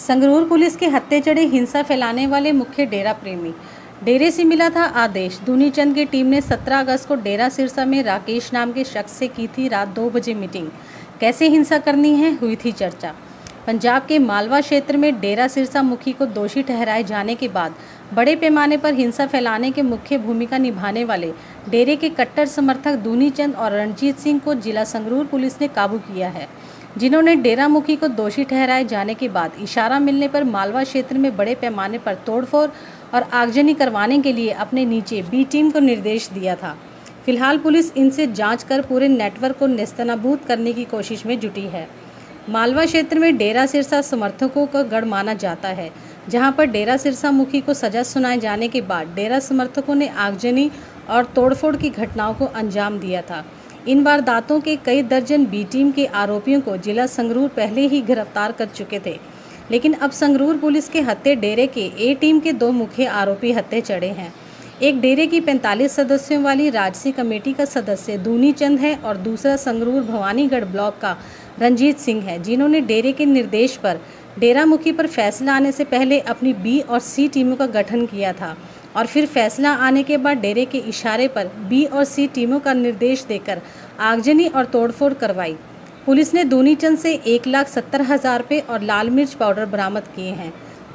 Sangrur police के हत्थे चढ़े हिंसा फैलाने वाले मुख्य डेरा प्रेमी। डेरे से मिला था आदेश। दूनीचंद की टीम ने 17 अगस्त को डेरा सिरसा में राकेश नाम के शख्स से की थी रात 2 बजे मीटिंग। कैसे हिंसा करनी है, हुई थी चर्चा। पंजाब के मालवा क्षेत्र में डेरा सिरसा मुखी को दोषी ठहराए जाने के बाद बड़े पैमाने पर हिंसा फैलाने के मुख्य भूमिका निभाने वाले डेरे के कट्टर समर्थक दूनीचंद और रणजीत सिंह को जिला संगरूर पुलिस ने काबू किया है, जिन्होंने डेरा मुखी को दोषी ठहराए जाने के बाद इशारा मिलने पर मालवा क्षेत्र में बड़े पैमाने पर तोड़फोड़ और आगजनी करवाने के लिए अपने नीचे बी टीम को निर्देश दिया था। फिलहाल पुलिस इनसे जांच कर पूरे नेटवर्क को नेस्तनाबूद करने की कोशिश में जुटी है। मालवा क्षेत्र में डेरा सिरसा समर्थकों का गढ़ माना जाता है, जहां पर डेरा सिरसा मुखी को सजा सुनाए जाने के बाद डेरा समर्थकों ने आगजनी और तोड़फोड़ की घटनाओं को अंजाम दिया था। इन वारदातों के कई दर्जन बी टीम के आरोपियों को जिला संगरूर पहले ही गिरफ्तार कर चुके थे, लेकिन अब संगरूर पुलिस के हत्थे डेरे के ए टीम के 2 मुख्य आरोपी हत्थे चढ़े हैं। एक डेरे की 45 सदस्यों वाली राजसी कमेटी का सदस्य दूनीचंद है और दूसरा संगरूर भवानीगढ़ ब्लॉक का रणजीत सिंह है, जिन्होंने डेरे के निर्देश पर डेरा मुखी पर फैसला आने से पहले अपनी बी और सी टीमों का गठन किया था और फिर फैसला आने के बाद डेरे के इशारे पर बी और सी टीमों का निर्देश देकर आगजनी और तोड़फोड़ करवाई। पुलिस ने दूनीचंद से 1,70,000 रुपये और लाल मिर्च पाउडर बरामद किए हैं।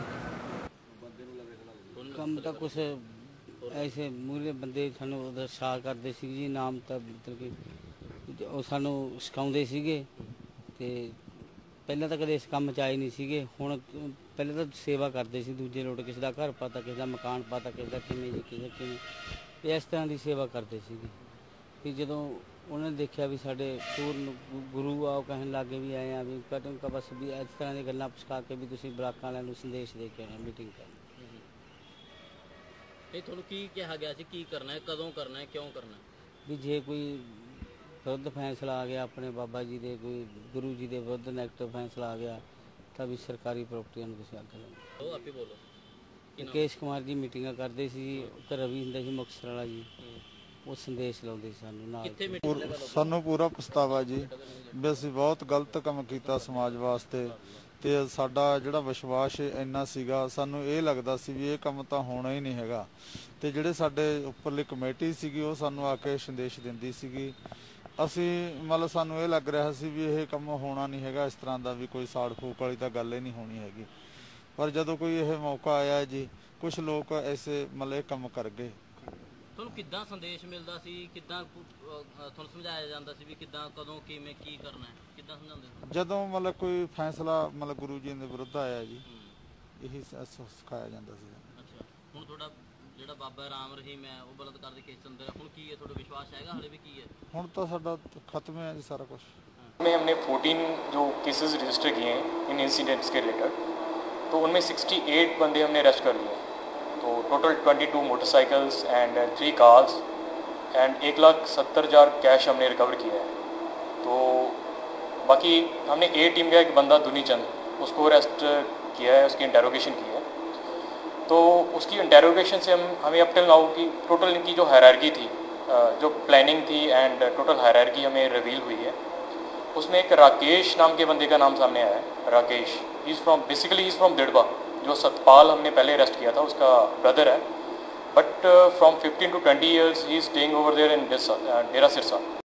कम तक कुछ ऐसे मूरे बंदे सानू दर्शा करते सी जी, नाम तो मतलब कि सानू सिखाउंदे सीगे ते पहले तो कदे इस काम च आए नहीं सीगे। हुण पहले तो सेवा करते सी, दूजे लोट किसी का घर पाता, किसी का मकान पाता, किसी का किवें जी किसी किवें, इस तरह की सेवा करते सीगे। कि जदों उन्होंने देखा भी साढ़े पूर्ण गुरु आ, कहन लागे भी आए भी कटन का बस भी इस तरह की गल्लां पछका के भी तुसीं बराकां वालिआं नूं संदेश दे के आए मीटिंग कर। ਇਹ ਤੁਹਾਨੂੰ ਕੀ ਕਿਹਾ ਗਿਆ ਸੀ, ਕੀ ਕਰਨਾ ਹੈ, ਕਦੋਂ ਕਰਨਾ ਹੈ, ਕਿਉਂ ਕਰਨਾ ਹੈ? भी जे कोई विरुद्ध फैसला आ गया अपने बाबा जी के, कोई गुरु जी के विरुद्ध नैगेटिव फैसला आ गया तो भी सरकारी प्रॉपर्टियां तुसीं अग लाओ। आप ही बोलो। केश कुमार जी मीटिंग करते सी, रवि हुंदा सी मुक्तसर वाला जी, वो संदेश लाउंदे सानू नाल। सानू पूरा पछतावा जी भी असीं बहुत गलत काम कीता समाज वास्ते ते साडा जिहड़ा विश्वास इन्ना सीगा, सानू ये लगदा सी भी ये काम तां होना ही नहीं हैगा ते जिहड़े साडे उपरली कमेटी सीगी वो सानू आके संदेश दिंदी सीगी। असीं मतलब सानू ये लग रहा सी भी ये काम होना नहीं हैगा, इस तरह का भी कोई साड़ फूक वाली तां गल ही नहीं होनी हैगी। पर जदों कोई ये मौका आया जी, कुछ लोग ऐसे मतलब काम कर गए। ਤੁਹਾਨੂੰ ਕਿੱਦਾਂ ਸੰਦੇਸ਼ ਮਿਲਦਾ ਸੀ, ਕਿੱਦਾਂ ਤੁਹਾਨੂੰ ਸਮਝਾਇਆ ਜਾਂਦਾ ਸੀ ਵੀ ਕਿੱਦਾਂ ਕਦੋਂ ਕਿਵੇਂ ਕੀ ਕਰਨਾ ਹੈ, ਕਿੱਦਾਂ ਸਮਝਾਉਂਦੇ ਸੀ? ਜਦੋਂ मतलब कोई फैसला मतलब गुरु जी ਦੇ ਵਿਰੁੱਧ ਆਇਆ ਜੀ, ਇਹੀ ਸਿਖਾਇਆ ਜਾਂਦਾ ਸੀ। ਅੱਛਾ, ਹੁਣ ਤੁਹਾਡਾ ਜਿਹੜਾ ਬਾਬਾ ਰਾਮ ਰਹੀਮ ਹੈ ਉਹ ਬਲਾਤਕਾਰ ਦੇ ਕੇਸ ਅੰਦਰ ਹੁਣ ਕੀ ਹੈ, ਤੁਹਾਡਾ ਵਿਸ਼ਵਾਸ ਹੈਗਾ ਹਲੇ ਵੀ ਕੀ ਹੈ? ਹੁਣ ਤਾਂ ਸਾਡਾ ਖਤਮ ਹੈ ਜੀ सारा कुछ। में हमने 14 जो केसेस रजिस्टर किए हैं इन इंसिडेंट्स के रिलेटेड, तो उनमें 68 बंदे हमने अरेस्ट कर लिए। तो total 22 motorcycles and 3 cars and 1,70,000 cash हमने रिकवर किया है। तो बाकी हमने ए टीम का एक बंदा दूनीचंद, उसको अरेस्ट किया है, उसकी इंटेरोगेशन की है। तो उसकी इंटेरोगेशन से हमें अब टिल नाउ की टोटल इनकी जो हायरार्की थी, जो प्लानिंग थी एंड टोटल हायरार्की हमें रिवील हुई है। उसमें एक राकेश नाम के बंदे का नाम सामने आया है। Rakesh he is from Dirba. जो सतपाल हमने पहले अरेस्ट किया था उसका ब्रदर है, but from 15 to 20 years he is staying over there in Dera Sirsa.